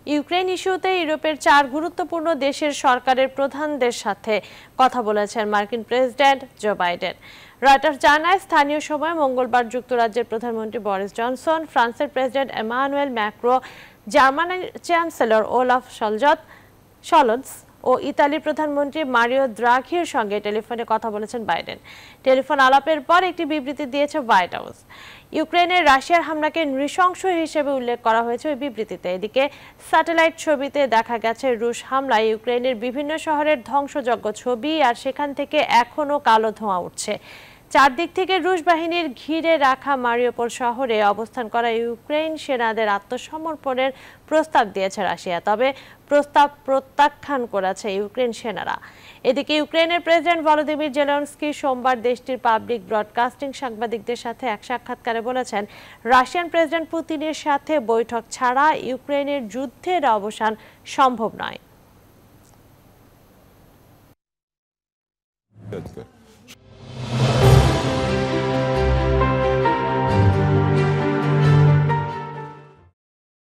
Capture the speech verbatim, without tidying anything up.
Ukraine ইস্যুতে ইউরোপের চার গুরুত্বপূর্ণ দেশের সরকারের প্রধানদের সাথে কথা বলেছেন মার্কিন প্রেসিডেন্ট জো বাইডেন। রয়টার্স জানায়, স্থানীয় সময় মঙ্গলবার যুক্তরাজ্যের প্রধানমন্ত্রী বরিস জনসন, ফ্রান্সের প্রেসিডেন্ট এমানুয়েল ম্যাক্রো, জার্মানির চ্যান্সেলর ওলাফ শলৎজ ও ইতালির প্রধানমন্ত্রী মারিও দ্রাঘির সঙ্গে টেলিফোনে কথা বলেছেন বাইডেন। টেলিফোন আলাপের পর একটি বিবৃতি দিয়েছে হোয়াইট হাউস। ইউক্রেনের রাশিয়ার হামলাকে নৃশংস হিসেবে উল্লেখ করা হয়েছে ওই বিবৃতিতে। এদিকে স্যাটেলাইট ছবিতে দেখা গেছে রুশ হামলায় ইউক্রেনের বিভিন্ন শহরের ধ্বংসযজ্ঞ ছবি, আর সেখান থেকে এখনও কালো ধোঁয়া উঠছে। চারদিক থেকে রুশ বাহিনীর ঘিরে রাখা মারিউপোল শহরে অবস্থান করা ইউক্রেন সেনাদের আত্মসমর্পণের প্রস্তাব দিয়েছে রাশিয়া, তবে প্রস্তাব প্রত্যাখ্যান করেছে ইউক্রেন সেনারা। এদিকে ইউক্রেনের প্রেসিডেন্ট ভলোদিমির জেলেনস্কি সোমবার দেশটির পাবলিক ব্রডকাস্টিং সাংবাদিকদের সাথে এক সাক্ষাৎকারে বলেছেন, রাশিয়ান প্রেসিডেন্ট পুতিনের সাথে বৈঠক ছাড়া ইউক্রেনের যুদ্ধের অবসান সম্ভব নয়।